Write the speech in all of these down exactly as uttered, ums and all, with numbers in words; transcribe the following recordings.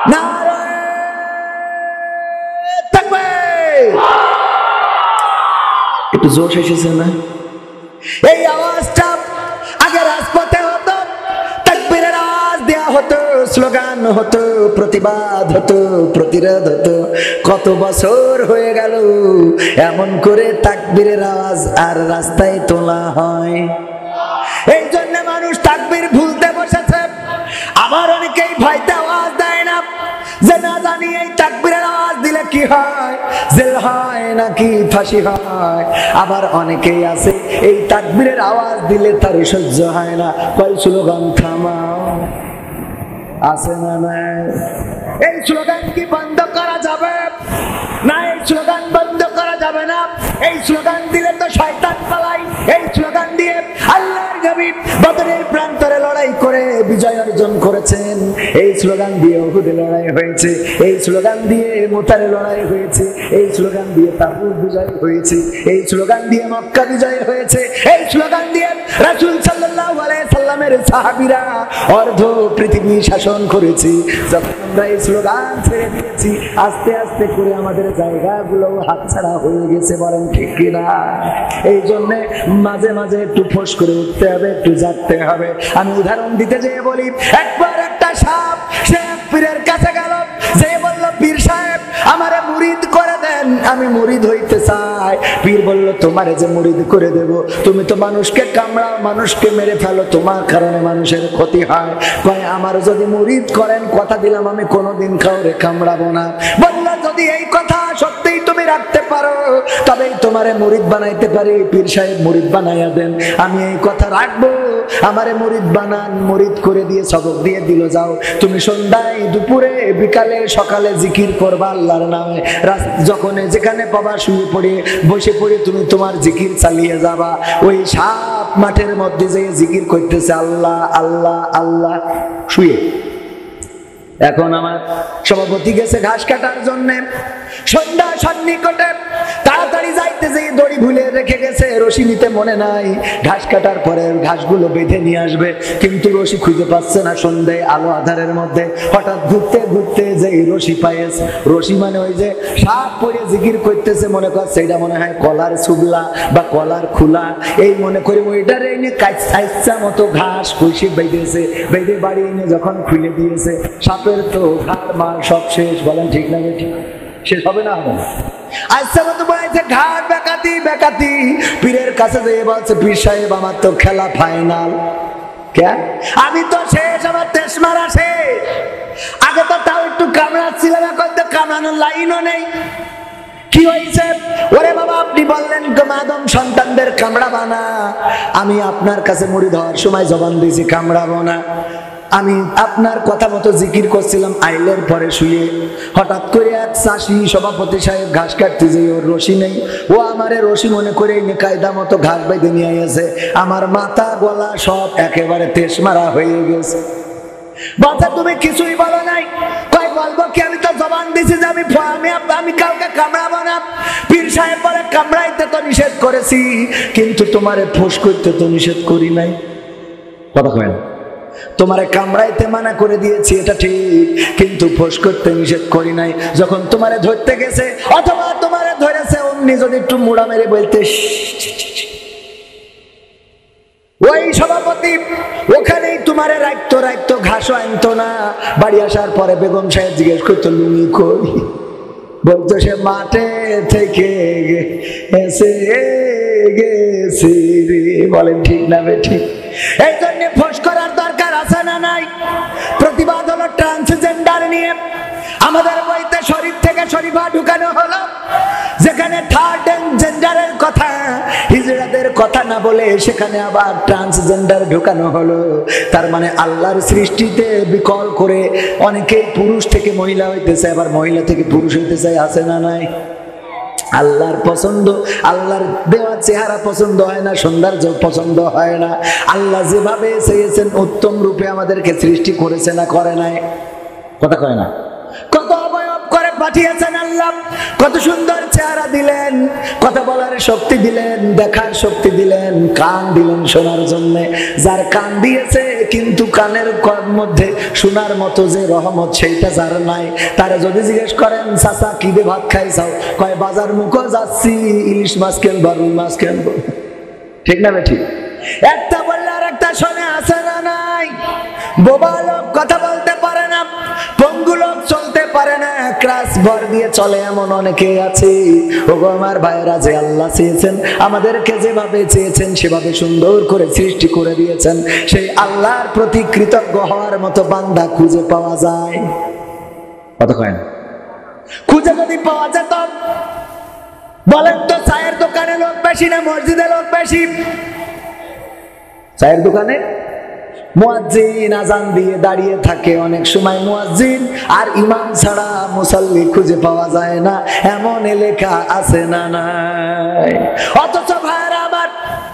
নারায়ে তাকবীর। একটু জোশ এসেছে না? এই আওয়াজটা আগে রাজপথে হতো, তাকবীরের আওয়াজ দেয়া হতো, স্লোগান হতো, প্রতিবাদ হতো, প্রতিরোধ হতো। কত বছর হয়ে গেল এমন করে তাকবীরের আওয়াজ আর রাস্তায় তোলা হয়। এই জন্য মানুষ তাকবীর ভুলতে বসেছে। আবার অনেকেই ভয়তে আওয়াজ দেয় না, যে না জানি এই তাকবীরের আওয়াজ দিলে কি হয়, জেল হয় নাকি ফাঁসি হয়। আবার অনেকেই আছে এই তাকবীরের আওয়াজ দিলে তার সহ্য হয় না, কয় স্লোগান থামাও। আছে না নাই? এই স্লোগান কি বন্ধ করা যাবে না? এই স্লোগান বন্ধ করা যাবে না। এই স্লোগান দিলে তো শয়তান পালায়। এই স্লোগান দিয়ে আল্লাহর নবী বদরের প্রান্তরে লড়াই করে বিজয় অর্জন করেছেন। এই স্লোগান দিয়ে উহুদে লড়াই হয়েছে, এই স্লোগান দিয়ে মুতারে লড়াই হয়েছে, এই স্লোগান দিয়ে তাবুক বিজয় হয়েছে, এই স্লোগান দিয়ে মক্কা বিজয় হয়েছে, এই স্লোগান দিয়ে রাসূল সাল্লাল্লাহু আলাইহি সাল্লামের সাহাবীরা অর্ধ পৃথিবী শাসন করেছে। যখন আমরা এই স্লোগান ছেড়ে দিয়েছি, আস্তে আস্তে করে আমাদের জায়গাগুলো হাতছাড়া হয়ে গেছে। বলেন ঠিক কিনা? এই জন্য মাঝে মাঝে একটু ফোঁস করে উঠতে হবে, একটু জাগতে হবে। আমি উদাহরণ দিতে যেয়ে বলি, একবার একটা সাপ সে পীরের কাছে গেল, যে বলল পীর সাহেব আমারে মুরিদ করে দেন, আমি মুরিদ হইতে চাই। পীর বলল তোমারে যে মুরিদ করে দেব, তুমি তো মানুষকে কামড়াও, মানুষকে মেরে ফেলো, তোমার কারণে মানুষের ক্ষতি হয়। কয় আমার যদি মুরিদ করেন কথা দিলাম আমি কোনোদিন কাউরে কামড়াবো না। বলল যদি এই কথা সত্যিই তুমি রাখতে পারো তবেই তোমারে মুরিদ বানাইতে পারি। পীর সাহেব মুরিদ বানাইয়া দেন, আমি এই কথা রাখবো। আমারে মুরিদ বানান, মুরিদ করে দিয়ে সবক দিয়ে দিল, যাও তুমি সন্ধ্যায় দুপুরে বিকালে সকালে জিকির করবা আল্লাহর নামে। যখন যেখানে পাবা শুয়ে পড়ে বসে পড়ে তুমি তোমার জিকির চালিয়ে যাবা। ওই সাপ মাঠের মধ্যে যে জিকির করতেছে আল্লাহ আল্লাহ আল্লাহ শুয়ে। এখন আমার সভাপতি গেছে ঘাস কাটার জন্য, সন্ধ্যা সন্নিকটে তাড়াতাড়ি যাইতে যেয়ে দড়ি ভুলে রেখে গেছে, রশি নিতে মনে নাই। ঘাস কাটার পরে ঘাসগুলো বেঁধে নিয়ে আসবে, কিন্তু রশি খুঁজে পাচ্ছে না। সন্ধ্যায় আলো আধারের মধ্যে হঠাৎ ঘুরতে ঘুরতে যে রশি পাইছে, রশি মানে ওই যে সাপ পরে জিকির করতেছে, মনে করছে এটা মনে হয় কলার সুগলা বা কলার খুলা, এই মনে করে ওইটার এনে কাইচ্ছা মতো ঘাস কষে বেঁধেছে। বেঁধে বাড়ি এনে যখন খুলে দিয়েছে, সাপের তো ঘাট মার সব শেষ। বলেন ঠিক না? ঠিক শেষ হবে না? হবে না। আচ্ছা মতো বলেছে ঘাট বেকাতি বেকাতি। পীরের কাছে যেয়ে বলছে পীর সাহেব আমার তো খেলা ফাইনাল। কেন? আমি তো শেষ, আমার তেস মারা শেষ। আগে তো তাও একটু কামড়াচ্ছিলাম, এখন তো কামড়ানোর লাইনও নেই। কি হয়েছে? ওরে বাবা আপনি বললেন আদম সন্তানদের কামড়াবা না, আমি আপনার কাছে মুরিদ হওয়ার সময় জবান দিয়েছি কামড়াবো না। আমি আপনার কথা মতো জিকির করছিলাম, আইলের পরে শুয়ে হঠাৎ করে এক চাষি সভাপতি সাহেব ঘাস কাটতে যে ওর রশি নেই, ও আমারে রশি মনে করে কায়দা মতো ঘাস বেঁধে নিয়ে এসে আমার মাথা গলা সব একেবারে তেস মারা হয়ে গেছে। বাচ্চা তুমি কিছুই বলো নাই। কয় বলবো কি, আমি তো জবান দিছি যে আমি আমি কাউকে কামড়াবো না। পীর সাহেব বলে কামড়াইতে তো নিষেধ করেছি, কিন্তু তোমারে ফোঁস করতে তো নিষেধ করি নাই। কথা কয় না? তোমারে কামড়াইতে মানা করে দিয়েছি এটা ঠিক, কিন্তু ফোঁস করতে নিষেধ করি নাই। যখন তোমারে ধরতে গেছে অথবা তোমারে ধরেছে অমনি যদি একটু মুড়া মেরে বলতে, ওই সভাপতি ওখানেই তোমারে রাখতো রাখতো ঘাসও আনতো না। বাড়ি আসার পরে বেগম সাহেব জিজ্ঞেস করতো লুঙ্গি কই, বলতো সে মাঠে থেকে এসে গেছে রে। বলেন ঠিক না বে ঠিক? এই জন্য ফোঁস করার দরকার আছে না নাই? প্রতিবাদ হলো ট্রান্সজেন্ডার নিয়ে। আমাদের বইতে শরীর থেকে শরীফা ঢুকানো হলো, যেখানে থার্ড জেন্ডারের কথা হিজড়াদের কথা না বলে সেখানে আবার ট্রান্সজেন্ডার ঢুকানো হলো। তার মানে আল্লাহর সৃষ্টিতে বিকল করে অনেকে পুরুষ থেকে মহিলা হইতেছে, আবার মহিলা থেকে পুরুষ হইতেছে। আছে না নাই? আল্লাহর পছন্দ, আল্লাহর দেওয়া চেহারা পছন্দ হয় না, সৌন্দর্য পছন্দ হয় না। আল্লাহ যেভাবে চেয়েছেন উত্তম রূপে আমাদেরকে সৃষ্টি করেছে না করে নাই? কথা কয় না? কত অবয়ব করে পাঠিয়েছেন আল্লাহ, কত সুন্দর চেহারা দিলেন, কথা বলার শক্তি দিলেন, দেখার শক্তি দিলেন, কান দিলেন শোনার জন্য। যার কান দিয়েছে কিন্তু কানের মধ্যে শোনার মতো যে রহমত সেইটা যার নাই, তারা যদি জিজ্ঞেস করেন চাচা কি দিয়ে ভাত খাইছাও, কয় বাজার মুখো যাচ্ছি, ইলিশ মাছ কিনবো রুই মাছ কিনবো। ঠিক না বেঠিক? একটা বললে আর একটা শোনে, আছে না নাই? বোবা লোক কথা বলতে পারে না, পঙ্গু লোক চলতে পারে না, ক্লাস ভর দিয়ে চলে এমন অনেকে আছে। ওগো আমার ভাইয়েরা, যে আল্লাহ চেয়েছেন আমাদেরকে যেভাবে চেয়েছেন সেভাবে সুন্দর করে সৃষ্টি করে দিয়েছেন, সেই আল্লাহর প্রতি কৃতজ্ঞ হওয়ার মতো বান্দা খুঁজে পাওয়া যায়? কত কয় না? খুঁজে যদি পাওয়া যেত, বলেন তো চায়ের দোকানে লোক বেশি না মসজিদে লোক বেশি? চায়ের দোকানে মুয়াজ্জিন আজান দিয়ে দাঁড়িয়ে থাকে, অনেক সময় মুয়াজ্জিন আর ইমাম ছাড়া মুসাল্লি খুঁজে পাওয়া যায় না, এমন এলাকা আছে না নাই? অথচ ভাইরা আমার,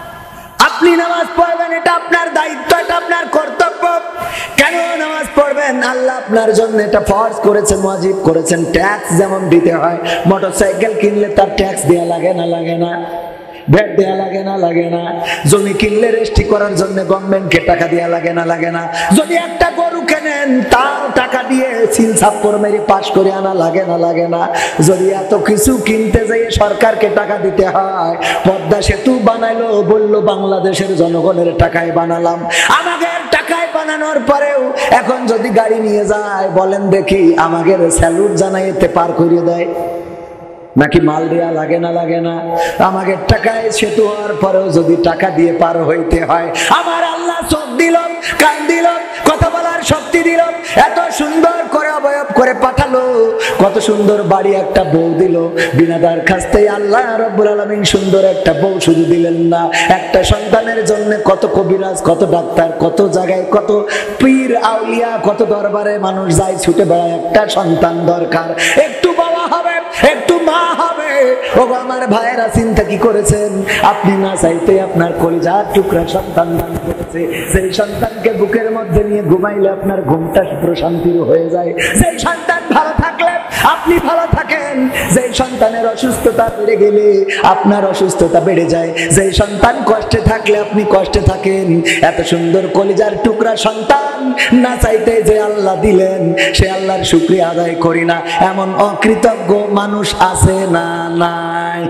আপনি নামাজ পড়বেন, এটা আপনার দায়িত্ব, এটা আপনার কর্তব্য। কেন নামাজ পড়বেন? আল্লাহ আপনার জন্য এটা ফরজ করেছেন, ওয়াজিব করেছেন। ট্যাক্স যেমন দিতে হয়, মোটরসাইকেল কিনলে তার ট্যাক্স দেওয়া লাগে না লাগে না? ভ্যাট দেওয়া লাগে না লাগে না? জমি কিনলে রেজিস্ট্রি করার জন্য গভর্নমেন্টকে টাকা দেওয়া লাগে না লাগে না? যদি একটা গরু কেনেন তাও টাকা দিয়ে সিল ছাপ্পর মেরে পাস করে আনা লাগে না লাগে না? যদি এত কিছু কিনতে যাই সরকারকে টাকা দিতে হয়, পদ্মা সেতু বানাইলো, বললো বাংলাদেশের জনগণের টাকায় বানালাম, আমাদের টাকায় বানানোর পরেও এখন যদি গাড়ি নিয়ে যায়, বলেন দেখি আমাদের স্যালুট জানাইতে পার করিয়ে দেয় নাকি মাল দেয়া লাগে না লাগে না? আমাকে টাকায় সেতু হওয়ার পরেও যদি টাকা দিয়ে পার হইতে হয়, আমার আল্লাহ চোখ দিল, কান দিল, কথা বলার শক্তি দিল, এত সুন্দর করে অবয়ব করে পাঠালো, কত সুন্দর বাড়ি একটা বউ দিল, বিনা দরখাস্তে আল্লাহ রাব্বুল আলামিন সুন্দর একটা বউ শুধু দিলেন না, একটা সন্তানের জন্য কত কবিরাজ, কত ডাক্তার, কত জায়গায় কত পীর আউলিয়া, কত দরবারে মানুষ যায় ছুটে বেড়ায়, একটা সন্তান দরকার, একটু বাবা হবে, একটু মা হবে। ও আমার ভাইয়েরা, চিন্তা কি করেছেন? আপনি না চাইতে আপনার কলিজার টুকরা সন্তান দান করেছে, সেই সন্তানকে বুকের মধ্যে নিয়ে ঘুমাইলে আপনার ঘুমটা প্রশান্তির হয়ে যায়। সেই সন্তান ভালো থাকলে আপনি ভালো থাকেন, যেই সন্তানের অসুস্থতা বেড়ে গেলে আপনার অসুস্থতা বেড়ে যায়, যেই সন্তান কষ্টে থাকলে আপনি কষ্টে থাকেন। এত সুন্দর কলিজার টুকরা সন্তান না চাইতে যে আল্লাহ দিলেন, সে আল্লাহর শুকরিয়া আদায় করি না, এমন অকৃতজ্ঞ মানুষ আছে না নাই?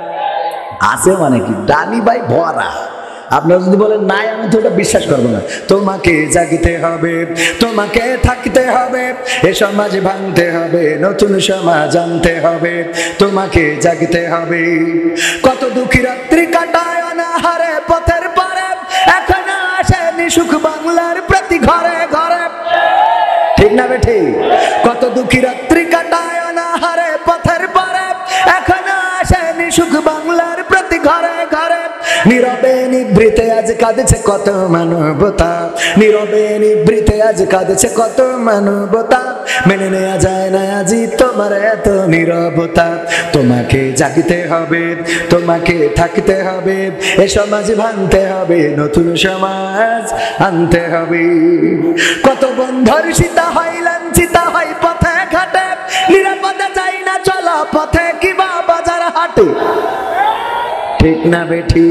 আছে মানে কি? ডানি ভাই ভরা। আপনারা যদি বলেন নাই, আমি তো ওটা বিশ্বাস করবো না। তোমাকে জাগিতে হবে, তোমাকে থাকতে হবে, এ সমাজ ভাঙতে হবে, নতুন সমাজ আনতে হবে, তোমাকে জাগিতে হবে। কত দুঃখী রাত্রি কাটায় অনাহারে পথের পারে, এখন আসেনি সুখ বাংলার প্রতি ঘরে ঘরে। ঠিক না বেঠি? কত দুঃখী রাত্রি কাটায় অনাহারে পথের পারে, এখন আসেনি সুখ বাংলার প্রতি ঘরে ঘরে। নীরবে নিভৃতে আজ কাঁদছে কত মানবতা, নীরবে নিভৃতে আজ কাঁদছে কত মানবতা, মেনে নেওয়া যায় না আজি তোমার এত নীরবতা। তোমাকে জাগিতে হবে, তোমাকে থাকতে হবে, এ সমাজ ভাঙতে হবে, নতুন সমাজ আনতে হবে। কত বন্ধুর সীতা হয় লাঞ্ছিতা হয় পথে ঘাটে, নিরাপদে যাই না চলা পথে কিবা বাজার হাটে। ঠিক না বেঠি?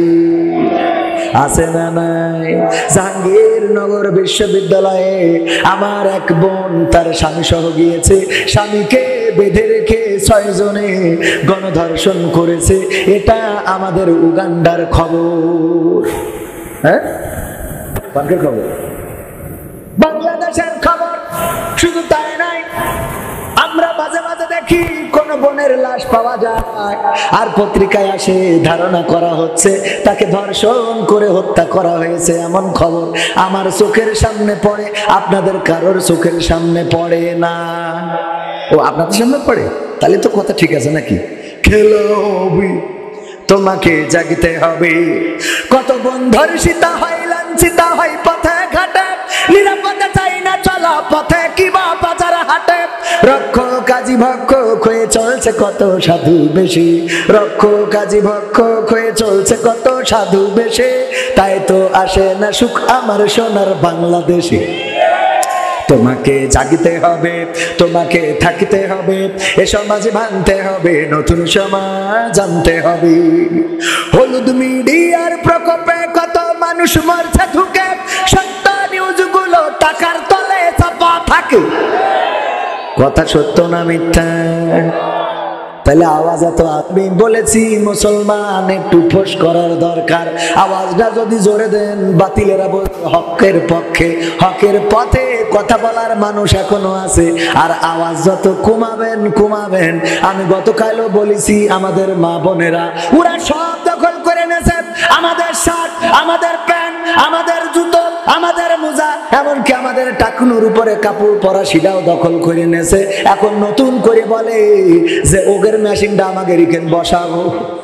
আছে না নাই? জাহাঙ্গীরনগর বিশ্ববিদ্যালয়ে আমার এক বোন তার স্বামী সহ গিয়েছে, স্বামীকে বেঁধে রেখে ছয় জনে গণধর্ষণ করেছে। এটা আমাদের উগান্ডার খবর। হ্যাঁ, বাংলাদেশের খবর, বাংলাদেশের খবর। শুধু তাই নাই, আমরা মাঝে মাঝে দেখি কোন বোনের লাশ পাওয়া যায় আর পত্রিকায় আসে ধারণা করা হচ্ছে তাকে ধর্ষণ করে হত্যা করা হয়েছে, এমন খবর আমার চোখের সামনে পড়ে, আপনাদের কারোর চোখের সামনে পড়ে না। ও আপনাদের সামনে পড়ে? তাহলে তো কথা ঠিক আছে নাকি? খেলো তোমাকে জাগিতে হবে। কত বন্ধুর সীতা হয় লাঞ্ছিতা হয় পথে ঘাটে, নিরাপদে চাই না চলা পথে কিবা বাজার হাটে। রক্ষ কাজী ভক্ষ হয়ে চলছে কত সাধু বেশি, রক্ষ কাজী ভক্ষ হয়ে চলছে কত সাধু বেশে, তাই তো আসে না সুখ আমার সোনার বাংলাদেশে। তোমাকে জাগিতে হবে, তোমাকে থাকতে হবে, এ সমাজ ভাঙতে হবে, নতুন সমাজ আনতে হবে। হলুদ মিডিয়ার প্রকোপে কত মানুষ মরছে ধুকে, সত্য নিউজ টাকার তলে চাপা থাকে। কথা সত্য না মিথ্যা? তাহলে আওয়াজ এত আমি বলেছি মুসলমান একটু ফোঁস করার দরকার। আওয়াজটা যদি জোরে দেন বাতিলেরা হকের পক্ষে, হকের পথে কথা বলার মানুষ এখনো আছে। আর আওয়াজ যত কমাবেন কমাবেন, আমি গতকালও বলেছি আমাদের মা বোনেরা ওরা সব দখল করে নেছে। আমাদের শার্ট, আমাদের প্যান্ট, আমাদের জুতো, আমাদের মোজা, এমনকি আমাদের টাকনুর উপরে কাপড় পরা সেটাও দখল করে নেছে। এখন নতুন করে বলে যে ওগের মেশিনটা আমাকে রিখেন বসাবো।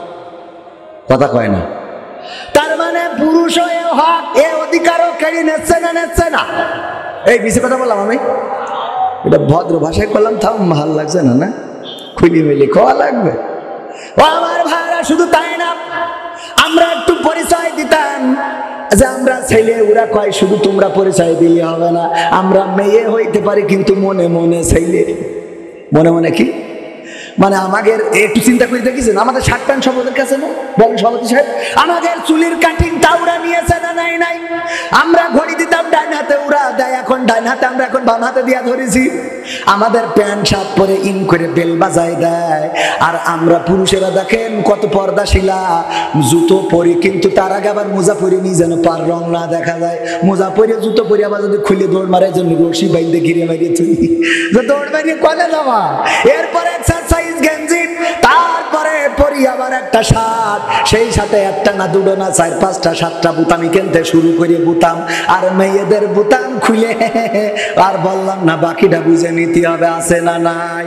কথা কয় না? তার মানে পুরুষ এ হক এ অধিকারও কেড়ে নেচ্ছে না নেচ্ছে না? এই বেশি কথা বললাম আমি, এটা ভদ্র ভাষায় করলাম, তাও ভাল লাগছে না? না খুলি মিলি খাওয়া লাগবে। ও আমার ভাইরা, শুধু তাই না, আমরা একটু পরিচয় দিতাম যে আমরা ছেলে। ওরা কয় শুধু তোমরা পরিচয় দিলে হবে না, আমরা মেয়ে হইতে পারি কিন্তু মনে মনে ছেলে। মনে মনে কি মানে? আমাদের একটু চিন্তা করে দেখেছেন আমাদের শার্ট প্যান্ট সব ওদের কাছে না? বলেন সভাপতি সাহেব, আমাদের চুলির কাটিং তাওরা নিয়েছে না? নাই নাই। আমরা ঘড়ি দিতাম ডাইন হাতে, ওরা দেয় এখন ডাইন হাতে, আমরা এখন বাম হাতে দিয়া ধরেছি। আমাদের প্যান্ট শার্ট পরে ইন করে বেল বাজায় দেয়। আর আমরা পুরুষেরা দেখেন কত পর্দাশীলা, জুতো পরি কিন্তু তার আগে আবার মোজা পরি নি যেন পার রং না দেখা যায়। মোজা পরে জুতো পরি আবার যদি খুলে দৌড় মারে জন্য রশি বাইন্দে ঘিরে মারিয়ে তুই দৌড় মারিয়ে কলে যাওয়া। এরপরে এক্সারসাইজ গেঞ্জি, তারপরে পরি আবার একটা শার্ট, সেই সাথে একটা না দুটো না চার পাঁচটা সাতটা বুতামি কিনতে শুরু করে বুতাম। আর মেয়েদের বুতাম খুলে আর বললাম না বাকিটা বুঝে নিতে হবে, আছে না নাই?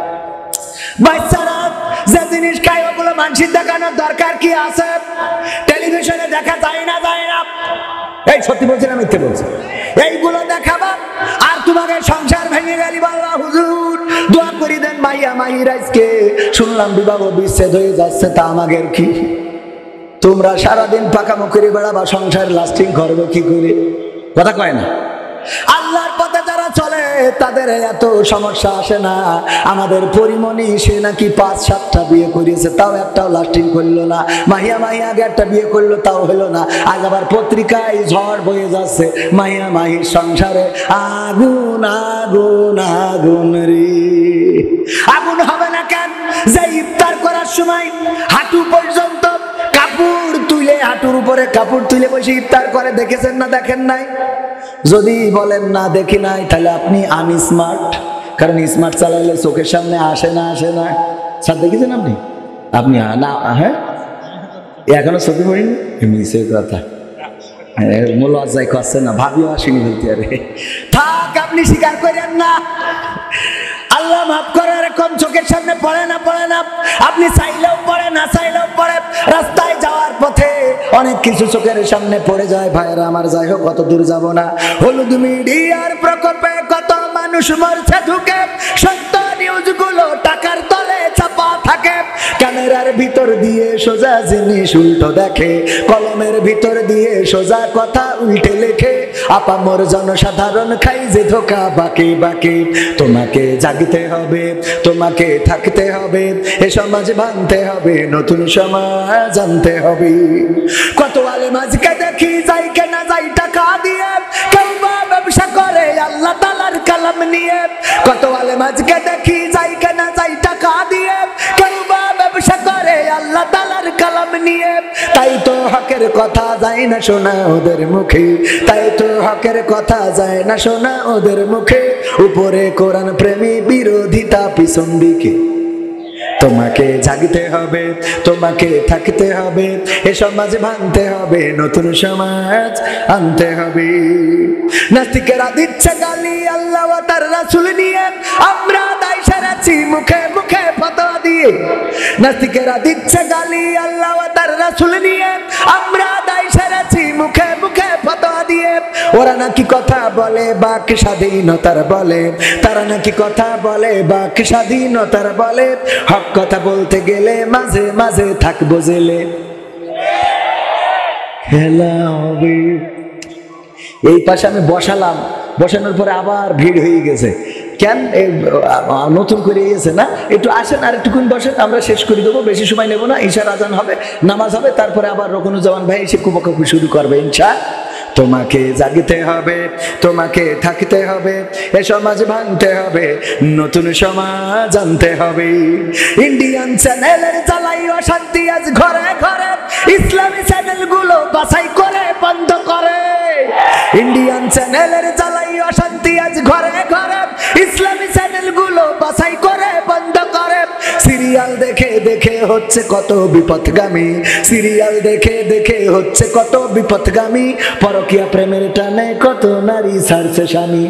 বাচ্চারা যে জিনিস খায় ওগুলো মানুষের দেখানোর দরকার কি আছে? টেলিভিশনে দেখা যায় না? যায় না? এই সত্যি বলছি না মিথ্যে বলছি? এইগুলো দেখাবা আর তোমাকে সংসার ভেঙে গেলি বলবা হুজুর দোয়া করি দেন মাইয়া মাহির আজকে শুনলাম বিবাহ বিচ্ছেদ হয়ে যাচ্ছে, তা আমাদের কি? তোমরা সারাদিন পাকামো করে বেড়াবা, সংসার লাস্টিং করবে কি করে? কথা কয় না? আল্লাহর পথে যারা চলে তাদের এত সমস্যা আসে না। আমাদের পরিমণি সে নাকি পাঁচ সাতটা বিয়ে করিয়েছে, তাও একটাও লাস্টিং করলো না। মাহিয়া মাহিয়া আগে একটা বিয়ে করলো, তাও হলো না। আজ আবার পত্রিকায় ঝড় বয়ে যাচ্ছে মাহিয়া মাহির সংসারে আগুন আগুন আগুন রে। আগুন হবে না কেন? যে ইফতার করার সময় হাঁটু পর্যন্ত কাপড় তুলে, হাঁটুর উপরে কাপড় তুলে বসে ইফতার করে, দেখেছেন না দেখেন নাই? যদি বলেন না দেখি নাই, তাহলে আপনি আনস্মার্ট। কারণ স্মার্ট চালাইলে চোখের সামনে আসে না আসে না। স্যার দেখেছেন আপনি? আপনি না? হ্যাঁ, এখনো চোখে পড়িনি। মিছে কথা, লজ্জায় করছে না, ভাবিও আসেনি বলতে। আরে থাক, আপনি স্বীকার করেন না। আল্লাহ মাফ করে, এরকম চোখের সামনে পড়ে না পড়ে না। আপনি চাইলেও পড়ে, না চাইলেও পড়ে। রাস্তায় যাওয়ার পথে অনেক কিছু চোখের সামনে পড়ে যায় ভাইরা আমার। যাই হোক, কত দূর যাব না। হলুদ মিডিয়ার প্রকোপে কত মানুষ মরছে ঢুকে, সত্য নিউজগুলো টাকার তলে চাপা থাকে। ক্যামেরার ভিতর দিয়ে সোজা জিনিস উল্টো দেখে, কলমের ভিতর দিয়ে সোজা কথা উল্টে লেখে। আপামর জনসাধারণ খাই যে ধোকা বাকি বাকি। তোমাকে জাগতে হবে, তোমাকে থাকতে হবে, এ সমাজ ভাঙতে হবে, নতুন সমাজ আনতে হবে। কত আলেম আজকে দেখি যাই কেনা যাই টাকা দিয়ে, কেউ বা ব্যবসা করে আল্লাহ তাআলার কালাম নিয়ে। কত আলেম আজকে দেখি যাই কেনা যাই টাকা দিয়ে, কেউ বা ব্যবসা করে আল্লাহ তাআলার কালাম নিয়ে। তাই তো হকের কথা যায় না শোনা ওদের মুখে, তাই তো হকের কথা যায় না শোনা ওদের মুখে। উপরে কোরআন প্রেমী, বিরোধিতা পিছন দিকে। তোমাকে জাগতে হবে, তোমাকে থাকতে হবে, এ সমাজ ভাঙতে হবে, নতুন সমাজ আনতে হবে। নাস্তিকেরা দিচ্ছে গালি আল্লাহ ও তার রাসূল নিয়ে, আমরা দায় সারাচ্ছি মুখে মুখে ফতোয়া দিয়ে। নাস্তিকেরা দিচ্ছে গালি আল্লাহ ও তার রাসূল নিয়ে, আমরা দায় সারাচ্ছি মুখে মুখে ফতোয়া দিয়ে। ওরা নাকি কথা বলে বাক স্বাধীনতার বলে, তারা নাকি কথা বলে বাক স্বাধীনতার বলে। হক কথা বলতে গেলে মাঝে মাঝে থাকবো জেলে। খেলা হবে। এই পাশে আমি বসালাম, বসানোর পরে আবার ভিড় হয়ে গেছে। কেন? নতুন করে এসে না, একটু আসেন আর একটুক্ষণ বসেন, আমরা শেষ করে দেবো, বেশি সময় নেবো না। ঈশার আজান হবে, নামাজ হবে, তারপরে আবার রকনুজ্জামান ভাই এসে কুপাকুপি শুরু করবে ইনশা। তো তোমাকে জাগিতে হবে, তোমাকে থাকতে হবে, এ সমাজ ভাঙতে হবে, নতুন সমাজ আনতে হবে। ইন্ডিয়ান চ্যানেলের জ্বালাই অশান্তি আজ ঘরে ঘরে, ইসলামী চ্যানেলগুলো বাছাই করে বন্ধ করে। ইন্ডিয়ান চ্যানেলের জ্বালাই অশান্তি আজ ঘরে ঘরে, ইসলামী চ্যানেলগুলো বাছাই করে বন্ধ করে। সিরিয়াল দেখে দেখে হচ্ছে কত বিপথগামী, সিরিয়াল দেখে দেখে হচ্ছে কত বিপথগামী, পরকীয়া প্রেমের টানে কত নারী ছাড়ছে স্বামী।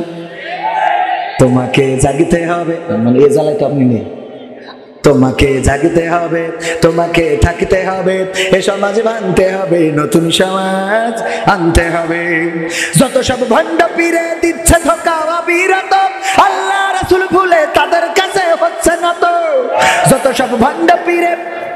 তোমাকে জাগিতে হবে, মানে এ জ্বালায় তো আপনি নেই। তোমাকে জাগিতে হবে, তোমাকে থাকতে হবে, এ সমাজ ভাঙতে হবে, নতুন সমাজ আনতে হবে। যত সব ভণ্ড পীরে দিচ্ছে ধোঁকা অবিরত, আল্লাহ রাসূল ভুলে তাদের কাছে হচ্ছে না তো। যত সব ভণ্ড পীরে,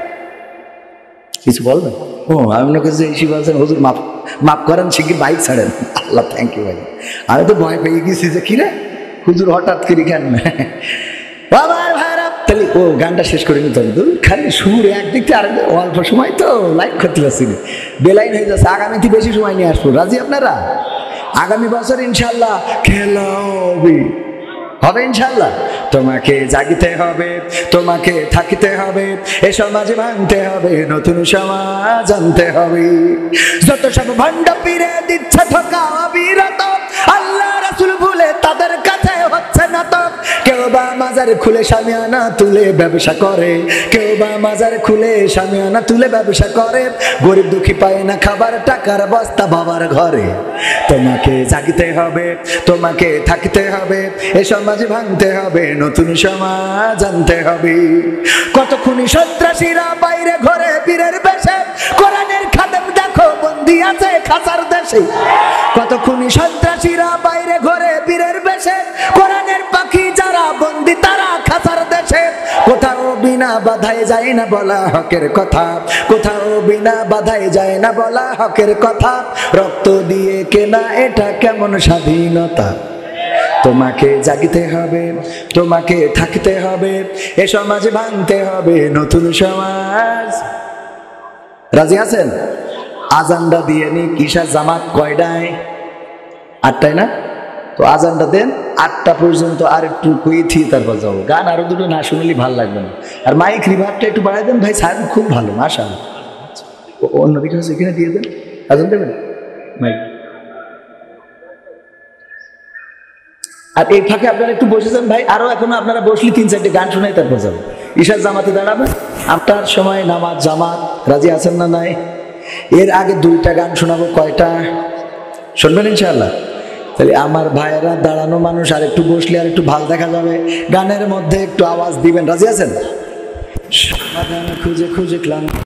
কিছু বলবেন? ও আমি মনে করছি এসে বলছেন হুজুর মাফ মাফ করেন, শিগগির বাইক ছাড়েন। আল্লাহ থ্যাংক ইউ ভাই। আমি তো ভয় পেয়ে গেছি যে কিরে হুজুর হঠাৎ করে কেন। বাবার ভাইরা তাহলে ও গানটা শেষ করে নিতে হবে, খালি সুর একদিক থেকে আরেক, অল্প সময় তো লাইক করতে পারছি না, বেলাইন হয়ে যাচ্ছে। আগামীতে বেশি সময় নিয়ে আসবো, রাজি আপনারা? আগামী বছর ইনশাল্লাহ খেলা হবে, হবে ইনশাল্লাহ। তোমাকে জাগিতে হবে, তোমাকে থাকতে হবে, এ সমাজ ভাঙতে হবে, নতুন সমাজ আনতে হবে। যত সব ভণ্ড পীরে দিচ্ছে ধোঁকা অবিরত, আল্লাহ রাসূল ভুলে তাদের কাছে হচ্ছে না তো। কেউ বা মাজার খুলে শামিয়ানা তুলে ব্যবসা করে, কেউ বা মাজার খুলে শামিয়ানা তুলে ব্যবসা করে, গরিব দুঃখী পায় না খাবার, টাকার বস্তা বাবার ঘরে। তোমাকে জাগিতে হবে, তোমাকে থাকতে হবে, এ সমাজ ভাঙতে হবে, নতুন সমাজ আনতে হবে। কত খুনি সন্ত্রাসীরা বাইরে ঘরে বীরের বেশে, কোরআনের খাদেম দেখো বন্দী আছে খাসার দেশে। কত খুনি সন্ত্রাসীরা বাইরে ঘরে বীরের বেশে, কোরআনের পাখি যারা বন্দী তারা খাসার দেশে। কোথাও বিনা বাধায় যায় না বলা হকের কথা, কোথাও বিনা বাধায় যায় না বলা হকের কথা। রক্ত দিয়ে কেনা এটা কেমন স্বাধীনতা। তোমাকে জাগিতে হবে, তোমাকে থাকতে হবে, এ সমাজ ভাঙতে হবে, নতুন সমাজ। রাজি আছেন? আজানটা দিয়ে নি, কিসা জামাত কয়টায়? আটটায় না? তো আজানটা দেন, আটটা পর্যন্ত আর একটু কুই থিয়ে তারপর যাবো। গান আরো দুটো না শুনলেই ভালো লাগবে না। আর মাইক রিভারটা একটু বাড়াই দেন ভাই, সাহেব খুব ভালো মাশাআল্লাহ। অন্যদিকে হচ্ছে এখানে দিয়ে দেন, আজান দেবেন মাইক। আর এই ফাঁকে আপনারা একটু বসেছেন ভাই, আরো এখনো আপনারা বসলে তিন চারটে গান শোনাই তারপর যাবো। ঈশার জামাতে দাঁড়াবেন, আটটার সময় নামাজ জামাত। রাজি আছেন না নাই? এর আগে দুইটা গান শোনাবো, কয়টা শুনবেন ইনশাআল্লাহ? তাহলে আমার ভাইয়েরা দাঁড়ানো মানুষ, আর একটু বসলে আর একটু ভালো দেখা যাবে। গানের মধ্যে একটু আওয়াজ দিবেন, রাজি আছেন? সমাধান খুঁজে খুঁজে ক্লান্ত।